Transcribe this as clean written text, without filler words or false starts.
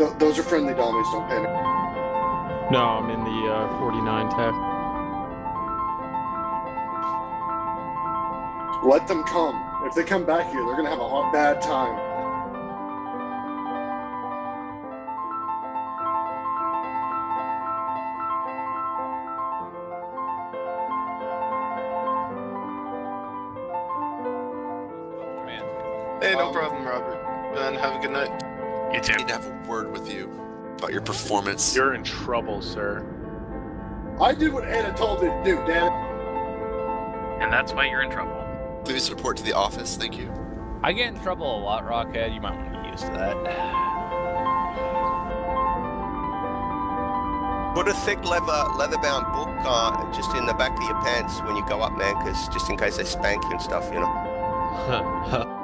Those are friendly dummies, don't panic. No, I'm in the 49 tech. Let them come. If they come back here, they're gonna have a bad time. Hey, no problem, Robert. Ben, have a good night. You too. I need to have a word with you about your performance. You're in trouble, sir. I did what Anna told me to do, damn it. And that's why you're in trouble. Please report to the office, thank you. I get in trouble a lot, Rockhead. You might want to get used to that. Put a thick leather-bound book just in the back of your pants when you go up, man, because just in case they spank you and stuff, you know.